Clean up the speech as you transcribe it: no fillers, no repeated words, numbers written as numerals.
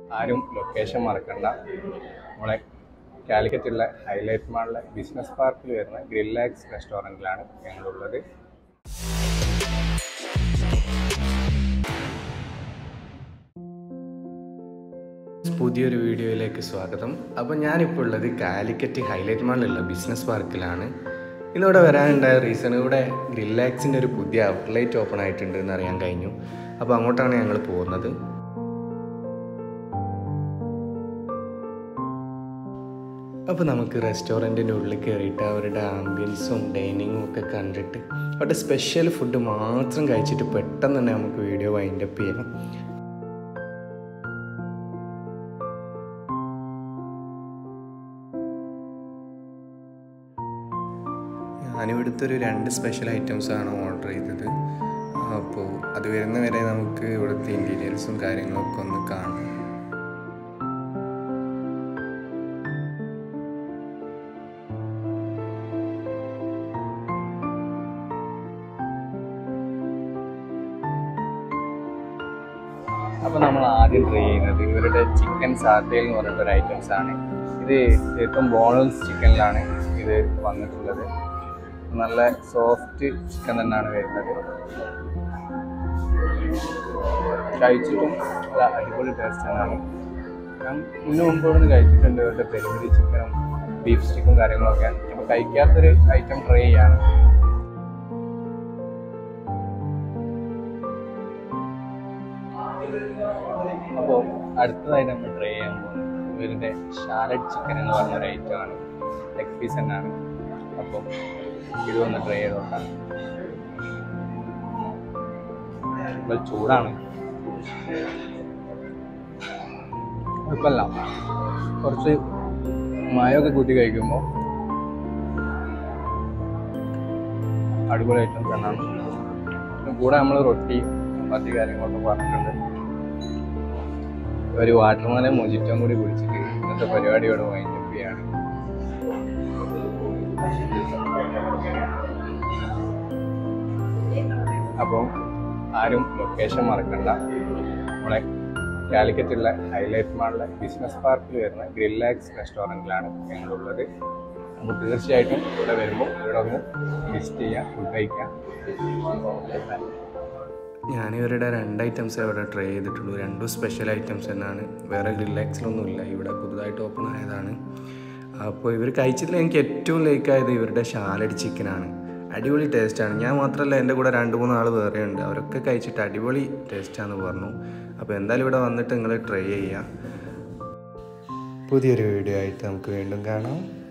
ആരും ലൊക്കേഷൻ മറക്കണ്ട. നമ്മളെ കാലിക്കറ്റുള്ള ഹൈലൈറ്റ് മാളിലെ ബിസിനസ് പാർക്കിൽ വരുന്ന ഗ്രില്ലാക്സ് റെസ്റ്റോറൻറ്റിലാണ് ഞങ്ങളുള്ളത്. പുതിയൊരു വീഡിയോയിലേക്ക് സ്വാഗതം. അപ്പോൾ ഞാനിപ്പോൾ ഉള്ളത് കാലിക്കറ്റ് ഹൈലൈറ്റ് മാളിലുള്ള ബിസിനസ് പാർക്കിലാണ്. ഇന്നിവിടെ വരാനുണ്ടായ റീസൺ, ഇവിടെ ഗ്രില്ലാക്സിൻ്റെ ഒരു പുതിയ ഔട്ട്ലെറ്റ് ഓപ്പൺ ആയിട്ടുണ്ട് എന്ന് അറിയാൻ കഴിഞ്ഞു. അപ്പോൾ അങ്ങോട്ടാണ് ഞങ്ങൾ പോകുന്നത്. അപ്പോൾ നമുക്ക് റെസ്റ്റോറൻറ്റിൻ്റെ ഉള്ളിൽ കയറിയിട്ട് അവരുടെ ആംബിയൻസും ഡൈനിങ്ങും ഒക്കെ കണ്ടിട്ട് അവരുടെ സ്പെഷ്യൽ ഫുഡ് മാത്രം കഴിച്ചിട്ട് പെട്ടെന്ന് തന്നെ നമുക്ക് വീഡിയോ വൈൻഡപ്പ് ചെയ്യാം. ഞാനിവിടുത്തെ ഒരു 2 സ്പെഷ്യൽ ഐറ്റംസാണ് ഓർഡർ ചെയ്തത്. അപ്പോൾ അത് വരുന്നവരെ നമുക്ക് ഇവിടുത്തെ ഇൻറ്റീരിയൽസും കാര്യങ്ങളൊക്കെ ഒന്ന് കാണാം. അപ്പോൾ നമ്മൾ ആദ്യം ട്രൈ ചെയ്യുന്നത് ഇവരുടെ ചിക്കൻ സാത്തേൽ എന്ന് പറഞ്ഞിട്ടൊരു ഐറ്റംസാണ്. ഇത് ഏറ്റവും ബോൺലെസ് ചിക്കനിലാണ് ഇത് വന്നിട്ടുള്ളത്. നല്ല സോഫ്റ്റ് ചിക്കൻ തന്നെയാണ് വരുന്നത്. കഴിച്ചിട്ടും നല്ല അടിപൊളി ടേസ്റ്റ് തന്നെയാണ്. ഞാൻ മുമ്പോട്ട് കഴിച്ചിട്ടുണ്ട് ഇവരുടെ പെരിപെരി ചിക്കനും ബീഫ് സ്റ്റിക്കും കാര്യങ്ങളൊക്കെ. അപ്പോൾ കഴിക്കാത്തൊരു ഐറ്റം ട്രൈ ചെയ്യാണ്. അപ്പോൾ അടുത്തതായി നമ്മൾ ട്രൈ ചെയ്യാൻ പോകുന്നത് ഇവരുടെ ഷാലഡ് ചിക്കൻ എന്ന് പറഞ്ഞൊരു ഐറ്റമാണ്. ലെഗ് പീസ് തന്നെയാണ്. അപ്പോൾ ഇതൊന്ന് ട്രൈ ചെയ്ത് നോക്കാം. ഇപ്പോൾ ചൂടാണ്, കുഴപ്പമില്ല. കുറച്ച് മയമൊക്കെ കൂട്ടി കഴിക്കുമ്പോൾ അടിപൊളി ഐറ്റംസ് തന്നെയാണ്. കൂടെ നമ്മൾ റൊട്ടി ചപ്പാത്തി കാര്യങ്ങളൊക്കെ പറഞ്ഞിട്ടുണ്ട്. ഒരു വാട്ടർമെലൻ മൊജിറ്റോയും കൂടി കുടിച്ചിട്ട് ഇന്നത്തെ പരിപാടിയോട് വൈൻഡപ്പ് ചെയ്യാണ്. അപ്പോൾ ആരും ലൊക്കേഷൻ മറക്കണ്ട. നമ്മളെ കാലിക്കറ്റുള്ള ഹൈലൈറ്റ് മാളിലെ ബിസിനസ് പാർക്കിൽ വരുന്ന ഗ്രില്ലാക്സ് റെസ്റ്റോറൻറ്റിലാണ് ഞങ്ങളുള്ളത്. അപ്പോൾ തീർച്ചയായിട്ടും ഇവിടെ വരുമ്പോൾ ഇവിടെ ഒന്ന് വിസിറ്റ് ചെയ്യാം, ഫുഡ് കഴിക്കാം. ഞാനിവരുടെ 2 ഐറ്റംസേ ഇവിടെ ട്രൈ ചെയ്തിട്ടുള്ളൂ. 2 സ്പെഷ്യൽ ഐറ്റംസ് തന്നെയാണ്. വേറെ ഗ്രില്ലാക്സിലൊന്നുമില്ല, ഇവിടെ പുതുതായിട്ട് ഓപ്പൺ ആയതാണ്. അപ്പോൾ ഇവർ കഴിച്ചതിൽ എനിക്ക് ഏറ്റവും ലൈക്കായത് ഇവരുടെ ഷാലഡ് ചിക്കനാണ്. അടിപൊളി ടേസ്റ്റാണ്. ഞാൻ മാത്രമല്ല, എൻ്റെ കൂടെ 2-3 ആൾ വേറെ ഉണ്ട്. അവരൊക്കെ കഴിച്ചിട്ട് അടിപൊളി ടേസ്റ്റാണെന്ന് പറഞ്ഞു. അപ്പോൾ എന്തായാലും ഇവിടെ വന്നിട്ട് നിങ്ങൾ ട്രൈ ചെയ്യുക. പുതിയൊരു വീഡിയോ ആയിട്ട് നമുക്ക് വീണ്ടും കാണാം.